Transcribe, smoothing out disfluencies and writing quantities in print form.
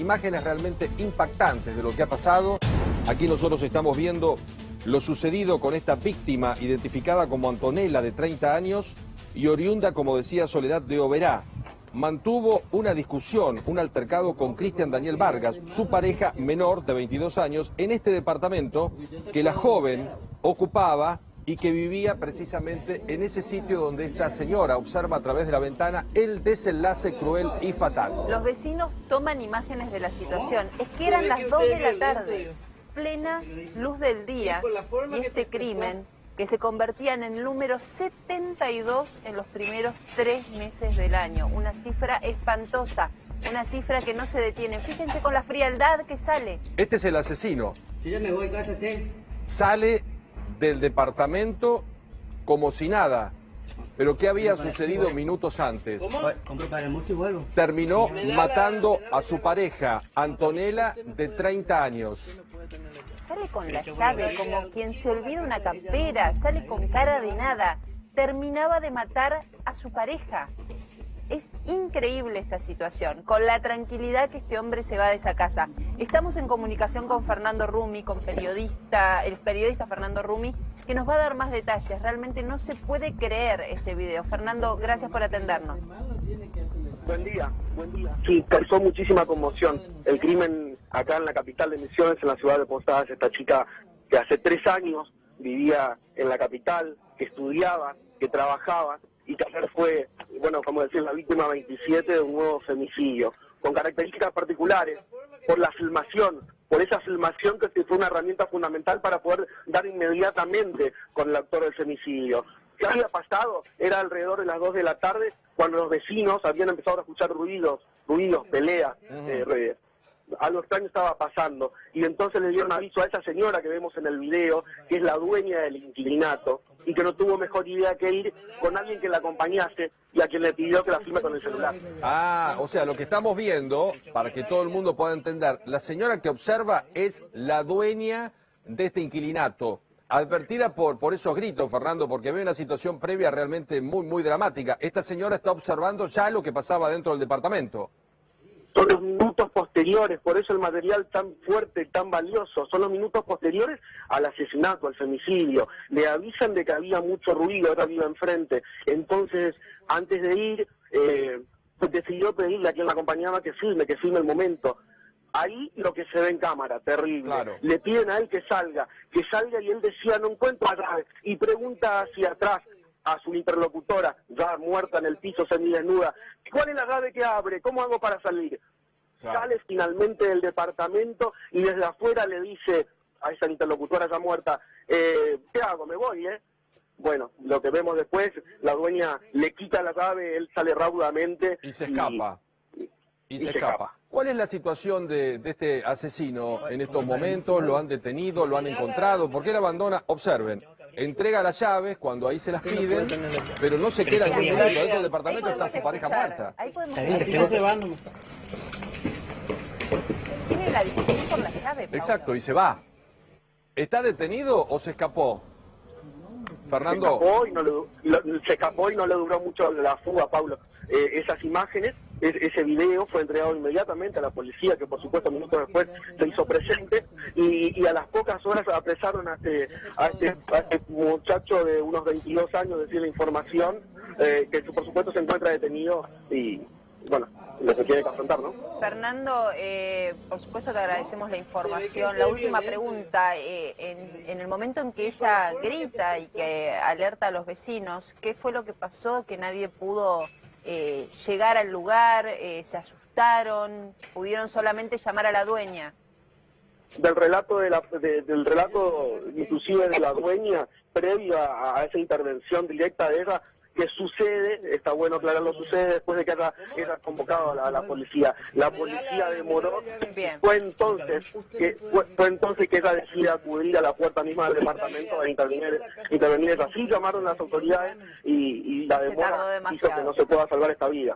imágenes realmente impactantes de lo que ha pasado. Aquí nosotros estamos viendo lo sucedido con esta víctima identificada como Antonella, de 30 años, y oriunda, como decía Soledad, de Oberá. Mantuvo una discusión, un altercado con Cristian Daniel Vargas, su pareja menor de 22 años, en este departamento que la joven ocupaba y que vivía precisamente en ese sitio donde esta señora observa a través de la ventana el desenlace cruel y fatal. Los vecinos toman imágenes de la situación. Es que eran las 2 de la tarde, plena luz del día, y este crimen, que se convertía en el número 72 en los primeros 3 meses del año. Una cifra espantosa, una cifra que no se detiene. Fíjense con la frialdad que sale. Este es el asesino. Si yo me voy, cállate. Sale del departamento como si nada. Pero ¿qué había sucedido minutos antes? Compro para mucho y vuelvo. Terminó matando a su pareja, Antonella, de 30 años. Sale con la llave, como quien se olvida una campera, sale con cara de nada. Terminaba de matar a su pareja. Es increíble esta situación, con la tranquilidad que este hombre se va de esa casa. Estamos en comunicación con Fernando Rumi, el periodista Fernando Rumi, que nos va a dar más detalles. Realmente no se puede creer este video. Fernando, gracias por atendernos. Buen día, buen día. Sí, causó muchísima conmoción el crimen acá en la capital de Misiones, en la ciudad de Posadas. Esta chica que hace 3 años vivía en la capital, que estudiaba, que trabajaba, y que ayer fue, bueno, como decir, la víctima 27 de un nuevo femicidio, con características particulares, por la filmación, por esa filmación que fue una herramienta fundamental para poder dar inmediatamente con el autor del femicidio. ¿Qué había pasado? Era alrededor de las 2 de la tarde, cuando los vecinos habían empezado a escuchar ruidos, peleas, algo extraño estaba pasando, y entonces le dieron aviso a esa señora que vemos en el video, que es la dueña del inquilinato, y que no tuvo mejor idea que ir con alguien que la acompañase y a quien le pidió que la filme con el celular. Ah, o sea, lo que estamos viendo, para que todo el mundo pueda entender, la señora que observa es la dueña de este inquilinato, advertida por esos gritos, Fernando, porque ve una situación previa realmente muy dramática. Esta señora está observando ya lo que pasaba dentro del departamento. Son los minutos posteriores, por eso el material tan fuerte, tan valioso, son los minutos posteriores al asesinato, al femicidio. Le avisan de que había mucho ruido, ahora vive enfrente. Entonces, antes de ir, decidió pedirle a quien la acompañaba que filme el momento. Ahí lo que se ve en cámara, terrible. Claro. Le piden a él que salga y él decía, no encuentro la llave, y pregunta hacia atrás a su interlocutora, ya muerta en el piso, semidesnuda, ¿cuál es la llave que abre? ¿Cómo hago para salir? Claro. Sale finalmente del departamento y desde afuera le dice a esa interlocutora ya muerta, ¿qué hago? Me voy, ¿eh? Bueno, lo que vemos después, la dueña le quita la llave, él sale raudamente y se escapa. Y se escapa. ¿Cuál es la situación de este asesino en estos momentos? ¿Lo han detenido? ¿Lo han encontrado? ¿Por qué él abandona? Observen, entrega las llaves cuando ahí se las piden, pero no se queda en un minuto. Dentro del departamento está su pareja muerta. Ahí podemos escuchar. Tiene la discusión por la llave, Paula. Exacto, y se va. ¿Está detenido o se escapó? Fernando. Se escapó y no le duró mucho la fuga, Pablo. Esas imágenes, ese video fue entregado inmediatamente a la policía, que por supuesto minutos después se hizo presente, y a las pocas horas apresaron a este muchacho de unos 22 años, decir la información, que por supuesto se encuentra detenido y, bueno, lo que tiene que afrontar, ¿no? Fernando, por supuesto te agradecemos la información. La última pregunta, en el momento en que ella grita y que alerta a los vecinos, ¿qué fue lo que pasó? Que nadie pudo llegar al lugar, se asustaron, pudieron solamente llamar a la dueña. Del relato inclusive de la dueña, previo a esa intervención directa de ella, que sucede, está bueno aclararlo, sucede después de que haya convocado a la policía. La policía demoró, fue entonces que ella decide acudir a la puerta misma del departamento a intervenir. Así llamaron las autoridades y la demora hizo que no se pueda salvar esta vida.